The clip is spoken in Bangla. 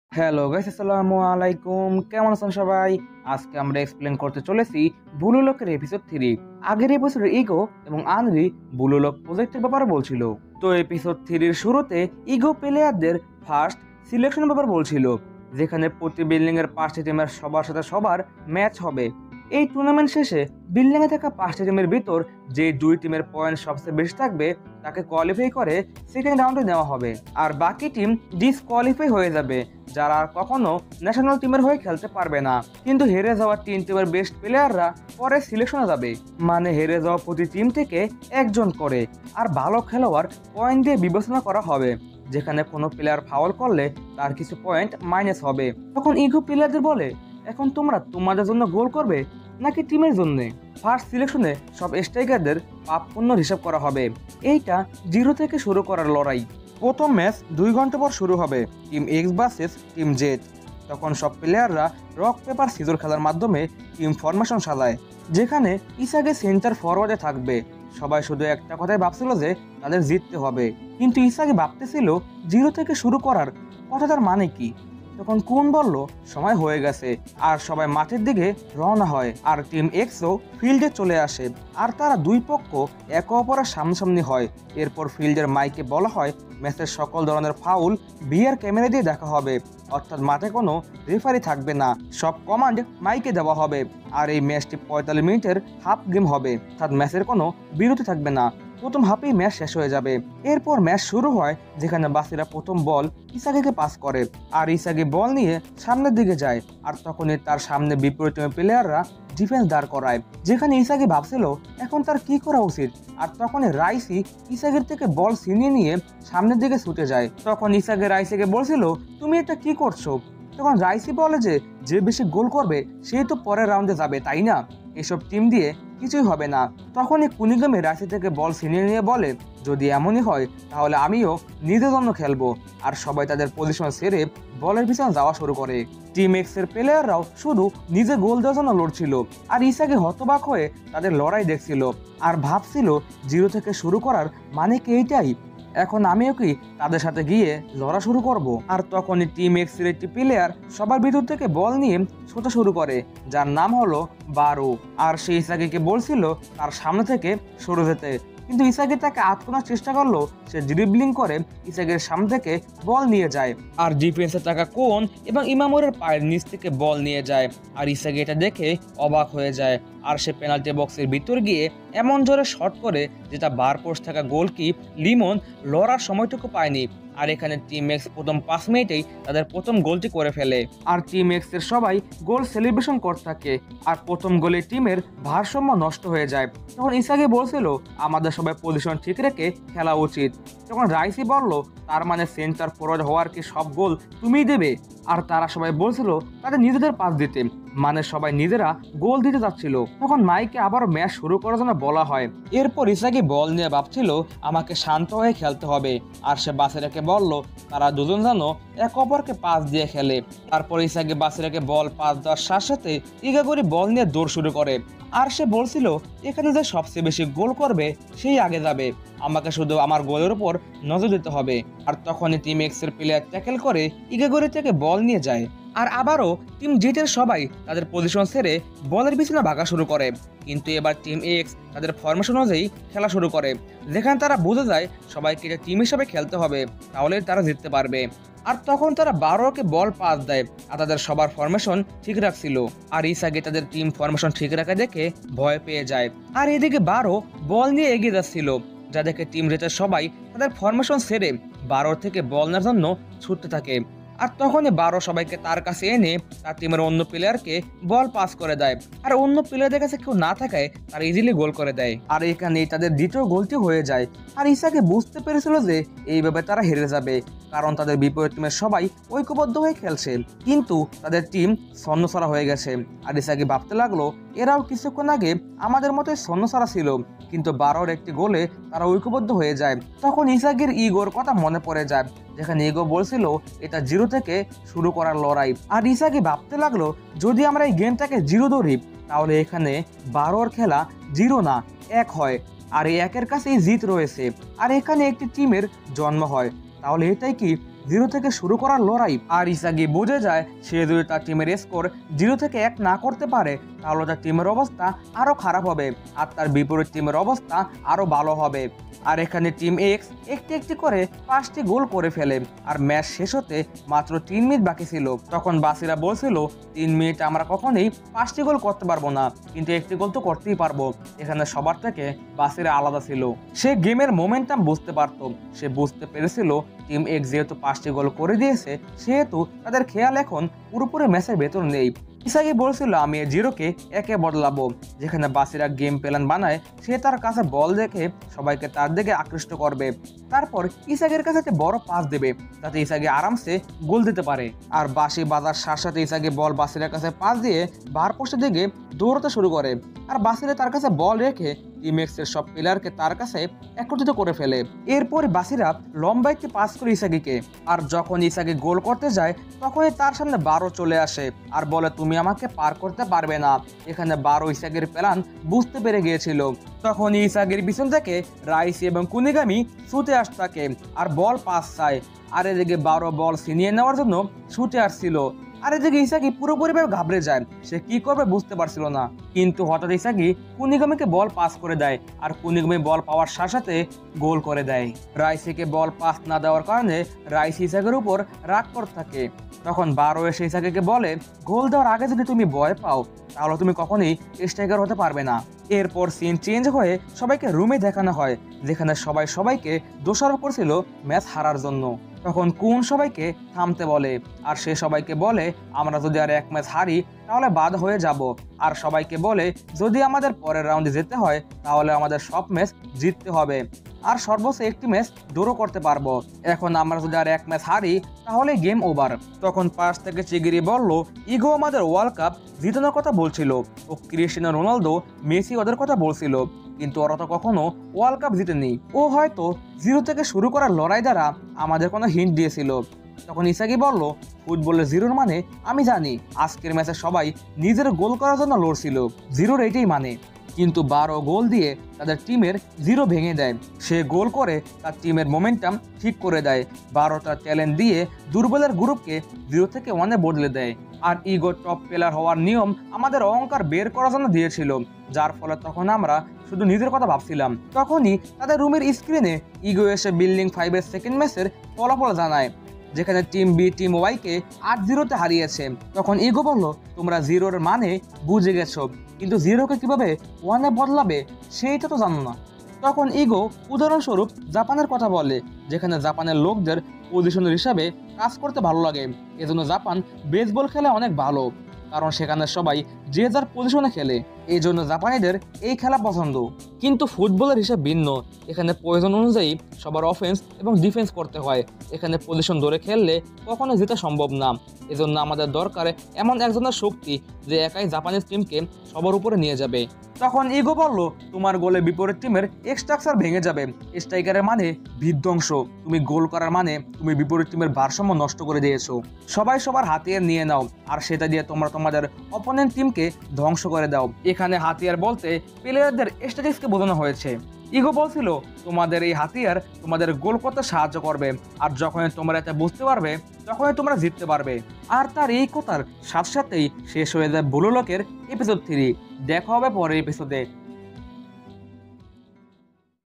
হ্যালো গাইস, আসসালামু আলাইকুম। কেমন আছেন সবাই? আজকে আমরা এক্সপ্লেন করতে চলেছি ব্লু লকের এপিসোড 3। আগের এপিসোডে ইগো এবং আনরি ব্লু লক প্রজেক্টের ব্যাপারে বলছিল। তো এপিসোড 3 এর শুরুতে ইগো প্লেয়ারদের ফার্স্ট সিলেকশনের ব্যাপারে বলছিল, যেখানে প্রতি বিল্ডিং এর 5টি টিমের সবার সাথে সবার ম্যাচ হবে। এই টুর্নামেন্ট শেষে বিল্ডিং এ থাকা 5টি টিমের ভিতর যে দুই টিমের পয়েন্ট সবচেয়ে বেশি থাকবে তাকে কোয়ালিফাই করে সেকেন্ড রাউন্ডে নেওয়া হবে, আর বাকি টিম ডিসকোয়ালিফাই হয়ে যাবে, যারা আর কখনো ন্যাশনাল টিমের হয়ে খেলতে পারবে না। কিন্তু হেরে যাওয়া 3 টিমের বেস্ট প্লেয়াররা পরে সিলেকশনে যাবে, মানে হেরে যাওয়া প্রতি টিম থেকে একজন করে, আর ভালো খেলোয়াড় পয়েন্ট দিয়ে বিবেচনা করা হবে। যেখানে কোনো প্লেয়ার ফাউল করলে তার কিছু পয়েন্ট মাইনাস হবে। তখন ইগো প্লেয়ারদের বলে, এখন তোমরা তোমাদের জন্য গোল করবে নাকি টিমের জন্য? ফার্স্ট সিলেকশনে সব স্ট্রাইকারদের প্রাপ্য হিসাব করা হবে। এইটা 0 থেকে শুরু করার লড়াই। প্রথম ম্যাচ 2 ঘন্টা পর শুরু হবে, team X versus team Z. তখন সব প্লেয়াররা রক পেপার সিজর খেলার মাধ্যমে টিম ফরমেশন সাজায়, যেখানে ইসাগে সেন্টার ফরওয়ার্ডে থাকবে। সবাই শুধু একটা কথাই ভাবছিল যে তাদের জিততে হবে, কিন্তু ইসাগে ভাবতেছিল 0 থেকে শুরু করার কথাটার মানে কি। তখন কোন বলল সময় হয়ে গেছে, আর সবাই মাঠের দিকে রওনা হয়, আর টিম এক্সও ফিল্ডে চলে আসে, আর তারা দুই পক্ষ একে অপরের সামনাসামনি হয়। এরপর ফিল্ডের মাইকে বলা হয় ম্যাচের সকল ধরনের ফাউল ভিআর ক্যামেরা দিয়ে দেখা হবে, অর্থাৎ মাঠে কোনো রেফারি থাকবে না, সব কমান্ড মাইকে দেওয়া হবে। আর এই ম্যাচটি 45 মিনিটের হাফ গেম হবে, অর্থাৎ ম্যাচের কোনো বিরতি থাকবে না। প্রথম হাফেই ম্যাচ শেষ হয়ে যাবে। এরপর ম্যাচ শুরু হয়, যেখানে বাসিরা প্রথম বল ইসাগিকে পাস করে, আর ইসাগি বল নিয়ে সামনের দিকে যায়, আর তখনই তার সামনে বিপরীত প্লেয়াররা ডিফেন্স দাঁড় করায়। যেখানে ইসাগি ভাবছিল এখন তার কি করা উচিত, আর তখনই রাইসি ইসাগির থেকে বল ছিনিয়ে নিয়ে সামনের দিকে ছুটে যায়। তখন ইসাগি রাইসিকে বলছিল, তুমি এটা কি করছো? তখন রাইসি বলে যে যে বেশি গোল করবে সেই তো পরের রাউন্ডে যাবে, তাই না? এসব টিম দিয়ে কিছুই হবে না। তখনই কুনিগামে রাশি থেকে বল ছিনিয়ে নিয়ে বলে, যদি এমনই হয় তাহলে আমিও নিজের জন্য খেলবো। আর সবাই তাদের পজিশন ছেড়ে বলের পিছনে যাওয়া শুরু করে। টিম এক্স এর প্লেয়াররাও শুধু নিজে গোল দেওয়ার জন্য লড়ছিল, আর ইসাকে হতবাক হয়ে তাদের লড়াই দেখছিল, আর ভাবছিল 0 থেকে শুরু করার মানে কি এইটাই? এখন আমিও কি তাদের সাথে গিয়ে লড়া শুরু করব? আর তখনই টিম এক্স এর একটি প্লেয়ার সবার ভিতর থেকে বল নিয়ে ছোটা শুরু করে, যার নাম হলো বারো। আর সে ইসাকিকে বলছিল তার সামনে থেকে সরে যেতে, কিন্তু ইসাকি তাকে আটকানোর চেষ্টা করলো। সে ড্রিবলিং করে ইসাকির সামনে থেকে বল নিয়ে যায়, আর ডিফেন্সে থাকা কোন এবং ইমামুরের পায়ের নিচ থেকে বল নিয়ে যায়। আর ইসাকি এটা দেখে অবাক হয়ে যায়, আর সে পেনাল্টি বক্সের ভিতর গিয়ে এমন জোরে শট করে যেটা বার পোস্ট থাকা গোলকিপ লিমন লড়ার সময়টুকু পায়নি। আর এখানে টিম এক্স প্রথম 5 মিনিটেই তাদের প্রথম গোলটি করে ফেলে, আর টিম এক্স এর সবাই গোল সেলিব্রেশন করতে থাকে, আর প্রথম গোলে টিমের ভারসাম্য নষ্ট হয়ে যায়। তখন ইসাকি বলছিল আমাদের সবাই পজিশন ঠিক রেখে খেলা উচিত। তখন রাইসি বলল, তার মানে সেন্টার ফরওয়ার্ড হওয়ার কি সব গোল তুমিই দেবে? আর তারা সবাই বলছিল তাদের নিজেদের পাস দিতে, মানে সবাই নিজেরা গোল দিতে যাচ্ছিল। তখন মাইকে আবার ম্যাচ শুরু করার জন্য বলা হয়। এরপর ইসাকি বল নিয়ে ভাবছিল আমাকে শান্ত হয়ে খেলতে হবে, আর সে বাসিরাকে বলল তারা দুজন যেন এক অপরকে পাস দিয়ে খেলে। তারপর ইসাকি বাসিরাকে বল পাস দেওয়ার সাথে সাথে ইগাগরি বল নিয়ে দৌড় শুরু করে, আর সে বলছিল এখানে যে সবচেয়ে বেশি গোল করবে সেই আগে যাবে, আমাকে শুধু আমার গোলের উপর নজর দিতে হবে। আর তখনই টিম এক্স এর প্লেয়ার ট্যাকেল করে ইগাগরি থেকে বল নিয়ে যায়, আর আবারও টিম জেটের সবাই তাদের পজিশন ছেড়ে বলের পিছনে ভাগা শুরু করে। কিন্তু এবার টিম এক্স তাদের ফরমেশন অনুযায়ী খেলা শুরু করে, যেখানে তারা বুঝে যায় সবাইকে এটা টিম হিসাবে খেলতে হবে, তাহলে তারা জিততে পারবে। আর তখন তারা 12কে বল পাস দেয়, আর তাদের সবার ফরমেশন ঠিক রাখছিল। আর ইসাগে তাদের টিম ফরমেশন ঠিক রাখা দেখে ভয় পেয়ে যায়, আর এদিকে 12 বল নিয়ে এগিয়ে যাচ্ছিল, যা দেখে টিম জেটের সবাই তাদের ফরমেশন ছেড়ে 12 থেকে বল নেওয়ার জন্য ছুটতে থাকে। আর তখনই 12 সবাইকে তার কাছে এনে তার টিমের অন্য প্লেয়ারকে বল পাস করে দেয়, আর অন্য প্লেয়ারদের কাছে কেউ না থাকায় তারা ইজিলি গোল করে দেয়। আর এখানেই তাদের দ্বিতীয় গোলটি হয়ে যায়। আর ইসাকে বুঝতে পেরেছিল যে এইভাবে তারা হেরে যাবে, কারণ তাদের বিপরীত টিমের সবাই ঐক্যবদ্ধ হয়ে খেলছে, কিন্তু তাদের টিম ছন্নছাড়া হয়ে গেছে। আর ইসাকে ভাবতে লাগলো এরাও কিছুক্ষণ আগে আমাদের মতোই ছন্নছাড়া ছিল, কিন্তু 12 একটি গোলে তারা ঐক্যবদ্ধ হয়ে যায়। তখন ইসাকির ইগোর কথা মনে পড়ে যায়, যেখানে ইগো বলছিল এটা 0 থেকে শুরু করার লড়াই। আর ইসাকি ভাবতে লাগলো যদি আমরা এই গেমটাকে 0 ধরি, তাহলে এখানে 12 খেলা 0 না 1 হয়, আর এই 1-এর কাছেই জিত রয়েছে, আর এখানে একটি টিমের জন্ম হয়, তাহলে এটাই কি 0 থেকে শুরু করার লড়াই। আর ইসাগি বুঝে যায় সে যদি তার টিমের স্কোর 0 থেকে 1 না করতে পারে তাহলে তার টিমের অবস্থা আরো খারাপ হবে আর তার বিপরীত টিমের অবস্থা আরো ভালো হবে। আর এখানে টিম এক্স একটি একটি করে 5টি গোল করে ফেলে আর ম্যাচ শেষ হতে মাত্র 3 মিনিট বাকি ছিল। তখন বাসিরা বলছিল 3 মিনিট আমরা কখনোই 5টি গোল করতে পারবো না, কিন্তু একটি গোল তো করতেই পারবো। এখানে সবার থেকে বাসিরা আলাদা ছিল, সে গেমের মোমেন্টাম বুঝতে পারতো। সে বুঝতে পেরেছিল টিম এক্স যেহেতু 5টি গোল করে দিয়েছে সেহেতু তাদের খেয়াল এখন পুরোপুরি ম্যাচের ভেতর নেই। ইসাগি বলছিল আমি 0কে 1-এ বদলাবো। যেখানে বাসিরা গেম প্ল্যান বানায় সে তার কাছে বল দেখে সবাইকে তার দিকে আকৃষ্ট করবে, তারপর ইসাগির কাছে একটা বড় পাস দেবে যাতে ইসাগি আরামসে গোল দিতে পারে। আর বাসি বাজার সাথে সাথে ইসাগি বল বাসিরার কাছে পাস দিয়ে বার পোস্টের দিকে দৌড়াতে শুরু করে আর বাসিরা তার কাছে বল রেখে টিম এক্স এর সব প্লেয়ারকে তার কাছে একত্রিত করে ফেলে। এরপর বাসিরা লম্বা একটি পাস করে ইসাগিকে, আর যখন ইসাগি গোল করতে যায় তখনই তার সামনে 12 চলে আসে আর বলে তুমি আমাকে পার করতে পারবে না। এখানে 12 ইসাগির প্ল্যান বুঝতে পেরে গিয়েছিল। তখন ইসাগির পিছন থেকে রাইসি এবং কুনিগামি ছুটে আসতে থাকে আর বল পাস চায়। আর এদিকে 12 বল ছিনিয়ে নেওয়ার জন্য ছুটে আসছিল। আর এদিকে ইসাগি পুরোপুরিভাবে ঘাবড়ে যায়, সে কি করবে বুঝতে পারছিল না। কিন্তু হঠাৎ ইসাগি কুনিগামিকে বল পাস করে দেয় আর কুনিগামি বল পাওয়ার সাথে সাথে গোল করে দেয়। রাইসিকে বল পাস না দেওয়ার কারণে রাইসি ইসাগির উপর রাগ করতে থাকে। তখন 12 এসে ইসাগিকে বলে গোল দেওয়ার আগে যদি তুমি ভয় পাও তাহলে তুমি কখনোই স্ট্রাইকার হতে পারবে না। এরপর সিন চেঞ্জ হয়ে সবাইকে রুমে দেখানো হয় যেখানে সবাই সবাইকে দোষারোপ করছিল ম্যাচ হারার জন্য। তখন কুন সবাইকে থামতে বলে আর সে সবাইকে বলে আমরা যদি আর এক ম্যাচ হারি তাহলে বাদ হয়ে যাব। আর সবাইকে বলে যদি আমাদের পরের রাউন্ডে যেতে হয় তাহলে আমাদের সব ম্যাচ জিততে হবে আর সর্বোচ্চ একটি ম্যাচ ড্র করতে পারবো। এখন আমরা যদি আর এক ম্যাচ হারি তাহলে গেম ওভার। তখন পাশ থেকে চিগিরি বলল ইগো আমাদের ওয়ার্ল্ড কাপ জিতানোর কথা বলছিল ও ক্রিস্টিয়ানো রোনালদো মেসি ওদের কথা বলছিল, কিন্তু ওরা তো কখনো ওয়ার্ল্ড কাপ জিতেনি। ও হয়তো 0 থেকে শুরু করার লড়াই দ্বারা আমাদের কোনো হিন্ট দিয়েছিল। তখন ইসাগি বলল ফুটবলের 0 মানে আমি জানি। আজকের ম্যাচে সবাই নিজের গোল করার জন্য লড়ছিল, 0 এটাই মানে। কিন্তু 12 গোল দিয়ে তাদের টিমের 0 ভেঙে দেয়। সে গোল করে তার টিমের মোমেন্টাম ঠিক করে দেয়। 12টা ট্যালেন্ট দিয়ে দুর্বলের গ্রুপকে 0 থেকে 1-এ বদলে দেয়। আর ইগো টপ প্লেয়ার হওয়ার নিয়ম আমাদের অহংকার বের করার জন্য দিয়েছিল, যার ফলে তখন আমরা শুধু নিজের কথা ভাবছিলাম। তখনই তাদের রুমের স্ক্রিনে ইগো এসে বিল্ডিং 5-এর সেকেন্ড ম্যাচের ফলাফল জানায় যেখানে টিম বি টিম ওয়াইকে 8-0-তে হারিয়েছে। তখন ইগো বলল তোমরা 0-এর মানে বুঝে গেছো, কিন্তু 0-কে কিভাবে 1-এ বদলাবে সেইটা তো জানো না। তখন ইগো উদাহরণস্বরূপ জাপানের কথা বলে যেখানে জাপানের লোকদের পজিশনের হিসাবে কাজ করতে ভালো লাগে। এজন্য জাপান বেসবল খেলে অনেক ভালো, কারণ সেখানে সবাই যে যার পজিশনে খেলে, এই জন্য জাপানিদের এই খেলা পছন্দ। কিন্তু ফুটবলের হিসাব ভিন্ন, এখানে প্রয়োজন অনুযায়ী সবার অফেন্স এবং ডিফেন্স করতে হয়। এখানে পজিশন ধরে খেললে কখনো জেতা সম্ভব না। এজন্য আমাদের দরকার এমন একজনের শক্তি যে একাই জাপানিজ টিমকে সবার উপরে নিয়ে যাবে। তখন ইগো বলল তোমার গোলে বিপরীত টিমের স্ট্রাকচার ভেঙে যাবে। স্ট্রাইকারের মানে বিধ্বংস, তুমি গোল করার মানে তুমি বিপরীত টিমের ভারসাম্য নষ্ট করে দিয়েছো। সবাই সবার হাতিয়ার নিয়ে নাও আর সেটা দিয়ে তোমরা তোমাদের অপোনেন্ট টিমকে ধ্বংস করে দাও। এখানে হাতিয়ার বলতে প্লেয়ারদের স্ট্যাটিক্সকে বোঝানো হয়েছে। ইগো বলছিল তোমাদের এই হাতিয়ার তোমাদের গোল করতে সাহায্য করবে, আর যখনই তোমরা এটা বুঝতে পারবে তখনই তোমরা জিততে পারবে। আর তার এই কথার সাথে সাথেই শেষ হয়ে যায় ব্লু লকের এপিসোড 3। দেখা হবে পরের এপিসোডে।